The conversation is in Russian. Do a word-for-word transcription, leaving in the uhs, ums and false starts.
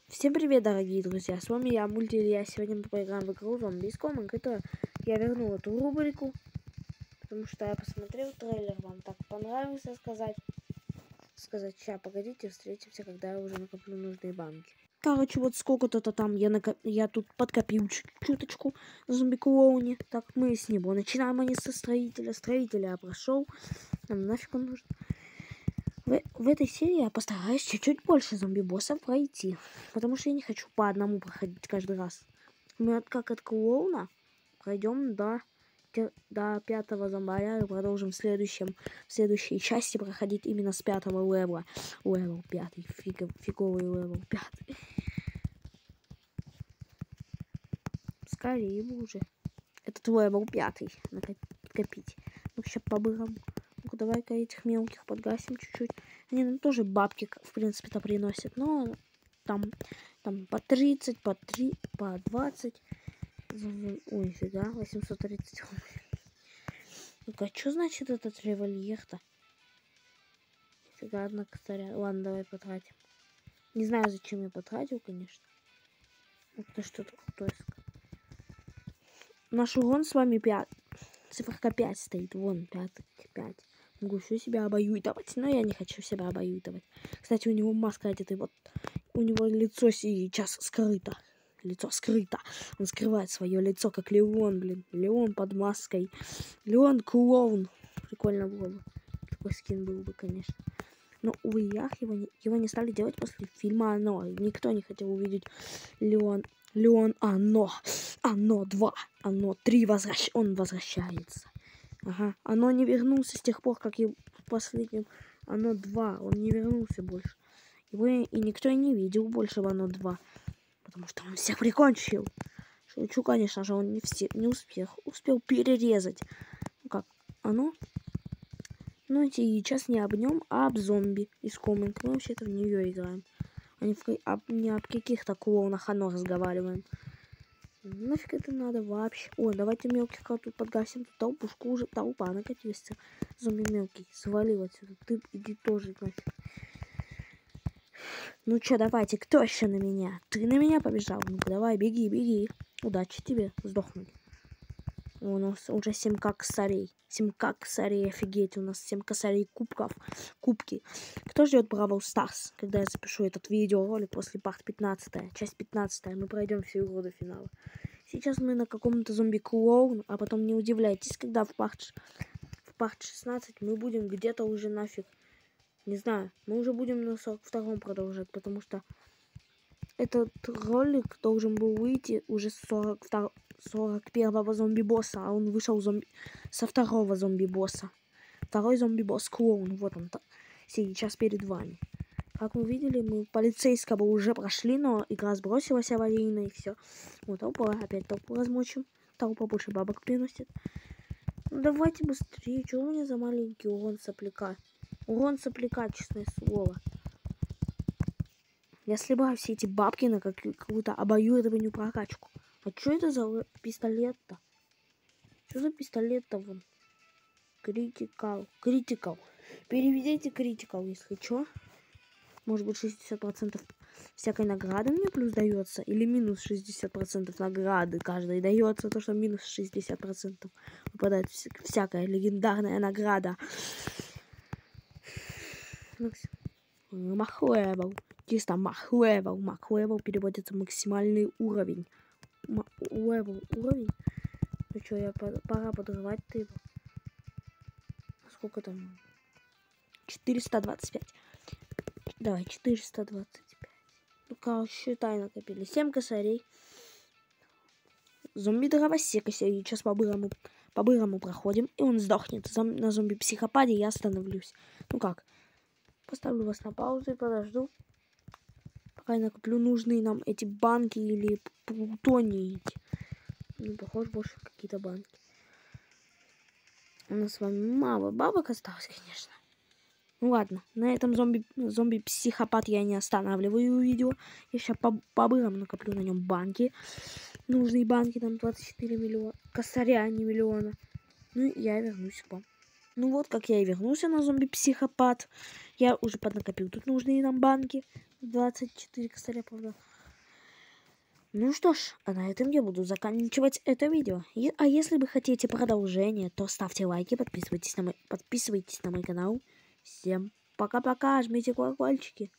Всем привет, дорогие друзья, с вами я, Мульти Илья. Сегодня мы поиграем в игру Zombies Common. Это я вернул эту рубрику, потому что я посмотрел трейлер, вам так понравился сказать. Сказать, сейчас, погодите, встретимся, когда я уже накоплю нужные банки. Короче, вот сколько-то там я, накоп... я тут подкопил чуточку на зомби-клоуне. Так, мы с него начинаем, а не со строителя. Строителя я прошел, нам нафиг он нужен. В, в этой серии я постараюсь чуть-чуть больше зомби-боссов пройти, потому что я не хочу по одному проходить каждый раз. Мы от, как от клоуна пройдем до, до пятого зомбаря и продолжим в, следующем, в следующей части проходить именно с пятого левела. Левел пятый, фиг, фиговый левел пятый. Скорее бы уже. Этот левел пятый накопить. Ну, сейчас побырам. Ну-ка, давай-ка этих мелких подгасим чуть-чуть. Они нам тоже бабки, в принципе-то, приносят. Но там, там по тридцать, по три, по двадцать. Ой, фига, восемьсот тридцать. Ну-ка, что значит этот револьвер-то? Фига, одна косаря. Ладно, давай потратим. Не знаю, зачем я потратил, конечно. Это что-то крутое. Наш урон с вами пять. Циферка пять стоит. Вон, пятый, пять. Могу все себя обоюдовать, но я не хочу себя обоюдовать. Кстати, у него маска одета, вот у него лицо сейчас скрыто. Лицо скрыто. Он скрывает свое лицо, как Леон, блин. Леон под маской. Леон клоун. Прикольно было бы. Такой скин был бы, конечно. Но, увы, его не, его не стали делать после фильма «Оно». Никто не хотел увидеть Леон. Леон «Оно». «Оно два». «Оно три». Возвращ... Он возвращается. Ага. «Оно» не вернулся с тех пор, как и в последнем «Оно два». Он не вернулся больше. Его и никто и не видел больше в «Оно два». Потому что он всех прикончил. Шучу, конечно же, он не, все, не успел. Успел перерезать. Ну как, «Оно». Ну, и сейчас не об нем, а об зомби из Common. Мы вообще-то в нее играем. А не, в, об, не об каких-то клоунах «Оно» разговариваем. Нафиг это надо вообще? О, давайте мелких тут подгасим. Тут толпушку уже, толпа накатилась. Зомби мелкий, свалил отсюда. Ты иди тоже нафиг. Ну чё, давайте, кто еще на меня? Ты на меня побежал? Ну-ка, давай, беги, беги. Удачи тебе сдохнуть. У нас уже семь косарей. семь косарей, офигеть. У нас семь косарей кубков. Кубки. Кто ждет Бравл Старс, когда я запишу этот видеоролик после парт пятнадцать, часть пятнадцать, мы пройдем всю игру до финала. Сейчас мы на каком-то зомби-клоун, а потом не удивляйтесь, когда в парт, в парт шестнадцать мы будем где-то уже нафиг. Не знаю, мы уже будем на сорок втором продолжать, потому что этот ролик должен был выйти уже с сорок второго, сорок первого зомби-босса, а он вышел зомби... со второго зомби-босса. Второй зомби-босс клоун, вот он сейчас перед вами. Как вы видели, мы полицейского уже прошли, но игра сбросилась аварийно и все. Вот толпа, опять толпу размочим. Толпа больше бабок приносит. Ну давайте быстрее, что у меня за маленький урон сопляка? Урон сопляка, честное слово. Я сливаю все эти бабки на какую-то обоюдованную прокачку. А что это за пистолет-то? Что за пистолет-то вон? Критикал. Критикал. Переведите критикал, если что. Может быть шестьдесят процентов всякой награды мне плюс дается. Или минус шестьдесят процентов награды каждой дается. То, что минус шестьдесят процентов выпадает всякая легендарная награда. Мах-левел. Чисто мах-левел. Мах-левел переводится максимальный уровень. Левел уровень. Ну что, я пора подрывать-то его. Сколько там? четыреста двадцать пять. Давай, четыреста двадцать пять. Ну, короче, считай, накопили. семь косарей. Зомби-дровосека сейчас по-бырому, по-бырому проходим. И он сдохнет. Зом на зомби-психопаде я остановлюсь. Ну как? Поставлю вас на паузу и подожду. Пока я накоплю нужные нам эти банки или плутонии. Ну, похоже, больше какие-то банки. У нас с вами мало бабок осталось, конечно. Ну ладно, на этом зомби, зомби-психопат я не останавливаю видео. Я сейчас по-бырому накоплю на нем банки. Нужные банки, там двадцать четыре миллиона. Косаря, а не миллиона. Ну и я вернусь к вам. Ну вот, как я и вернулся на зомби-психопат. Я уже поднакопил тут нужные нам банки. двадцать четыре косаря, правда. Ну что ж, а на этом я буду заканчивать это видео. И, а если вы хотите продолжение, то ставьте лайки, подписывайтесь на мой, подписывайтесь на мой канал. Всем пока-пока, жмите колокольчики.